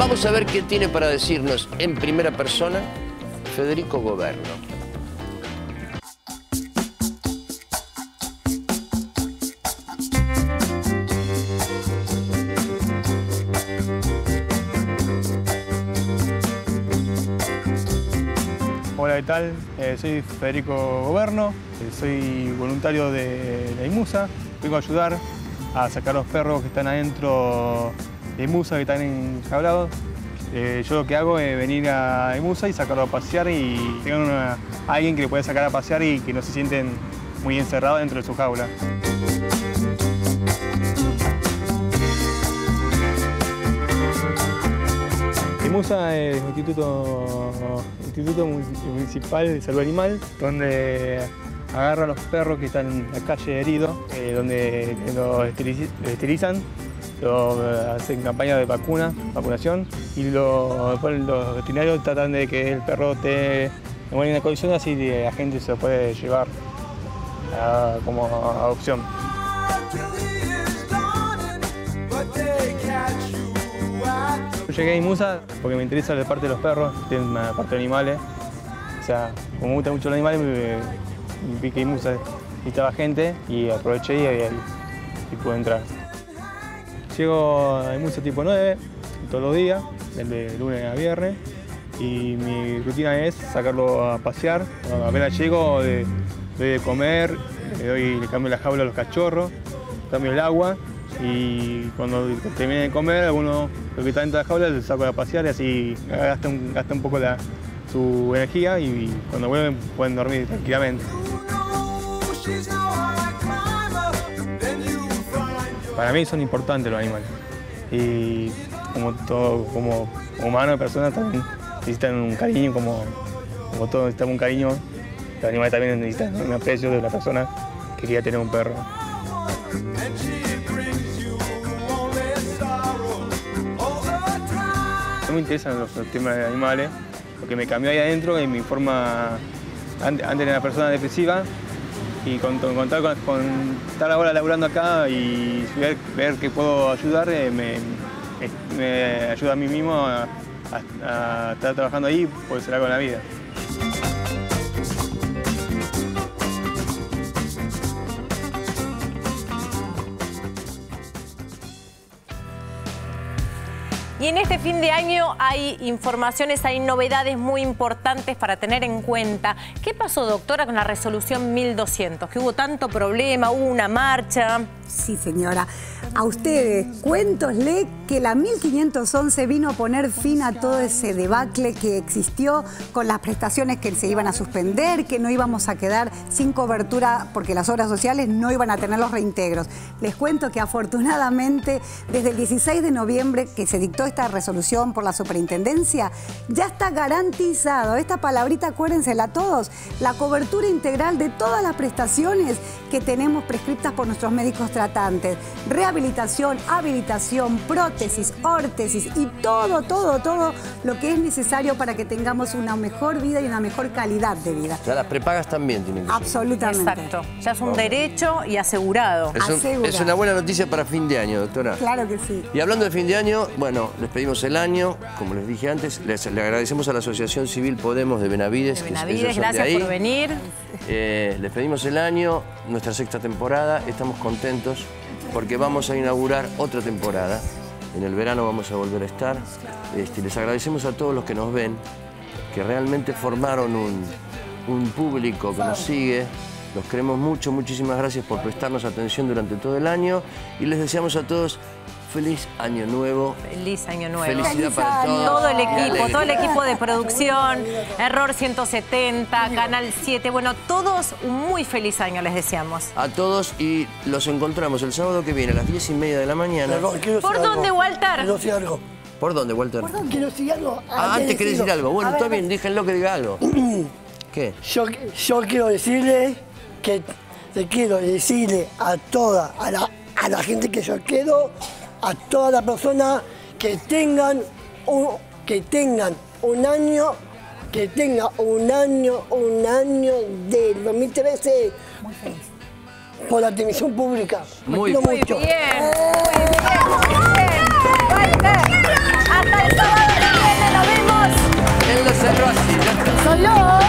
Vamos a ver qué tiene para decirnos en primera persona Federico Governo. Hola, ¿qué tal? Soy Federico Governo, soy voluntario de la IMUSA. Vengo a ayudar a sacar los perros que están adentro de IMUSA, que están enjaulados. Yo lo que hago es venir a IMUSA y sacarlos a pasear y tengan a alguien que le pueda sacar a pasear y que no se sienten muy encerrados dentro de su jaula. IMUSA es un instituto municipal de salud animal, donde agarra a los perros que están en la calle heridos, donde los esterilizan, hacen campañas de vacunación y después los veterinarios tratan de que el perro esté en buena condición, así la gente se lo puede llevar como adopción. Yo llegué a IMUSA porque me interesa la parte de los perros, la parte de animales. O sea, como me gustan mucho los animales, me vi que IMUSA necesitaba gente y aproveché y pude entrar. Llego a IMUSA tipo 9 todos los días, desde lunes a viernes, y mi rutina es sacarlo a pasear. Apenas llego, le doy de comer, le cambio la jaula a los cachorros, cambio el agua. Y cuando termine de comer, alguno lo que está dentro de la jaula le saco a pasear y así gasta un poco su energía y cuando vuelven pueden dormir tranquilamente. Para mí son importantes los animales y como humanos, personas también necesitan un cariño, como todos necesitamos un cariño, los animales también necesitan un aprecio de la persona que quiera tener un perro. No me interesan los temas de animales, porque me cambió ahí adentro y mi forma, antes era una persona depresiva, y con estar ahora laburando acá y ver que puedo ayudar, me ayuda a mí mismo a estar trabajando ahí y poder hacer algo en la vida. Y en este fin de año hay informaciones, hay novedades muy importantes para tener en cuenta. ¿Qué pasó, doctora, con la resolución 1200? Que hubo tanto problema, hubo una marcha. Sí, señora. A ustedes, cuéntosle que la 1511 vino a poner fin a todo ese debacle que existió con las prestaciones que se iban a suspender, que no íbamos a quedar sin cobertura porque las obras sociales no iban a tener los reintegros. Les cuento que afortunadamente desde el 16 de noviembre que se dictó esta resolución por la superintendencia, ya está garantizado, esta palabrita acuérdensela todos, la cobertura integral de todas las prestaciones que tenemos prescritas por nuestros médicos tratantes. Rehabilitación, habilitación, prótesis, órtesis y todo lo que es necesario para que tengamos una mejor vida y una mejor calidad de vida. Ya las prepagas también tienen que ser. Absolutamente. Exacto. Ya es un derecho y asegurado. Es una buena noticia para fin de año, doctora. Claro que sí. Y hablando de fin de año, bueno, les pedimos el año, como les dije antes, le agradecemos a la Asociación Civil Podemos de Benavides. Gracias por venir. Les pedimos el año, nuestra sexta temporada, estamos contentos porque vamos a inaugurar otra temporada. En el verano vamos a volver a estar. Les agradecemos a todos los que nos ven, que realmente formaron un público que nos sigue. Los queremos mucho, muchísimas gracias por prestarnos atención durante todo el año y les deseamos a todos feliz año nuevo. Feliz año nuevo. Felicidad para todos. Todo el equipo de producción, Error 170, Canal 7, bueno, todos un muy feliz año les deseamos. A todos y los encontramos el sábado que viene a las 10:30 de la mañana. ¿Por dónde, Walter? Quiero decir algo. ¿Por dónde, Walter? Quiero decir algo. Antes querés decir algo. Bueno, está bien, déjenlo que diga algo. ¿Qué? Yo quiero decirle que te quiero decirle a toda, a la gente que yo quiero, a todas las personas que tengan un año del 2013 por la televisión pública. Muy mucho. Bien, muy bien. Walter, Hasta el sábado que viene, nos vemos. Él lo cerró así. Solo.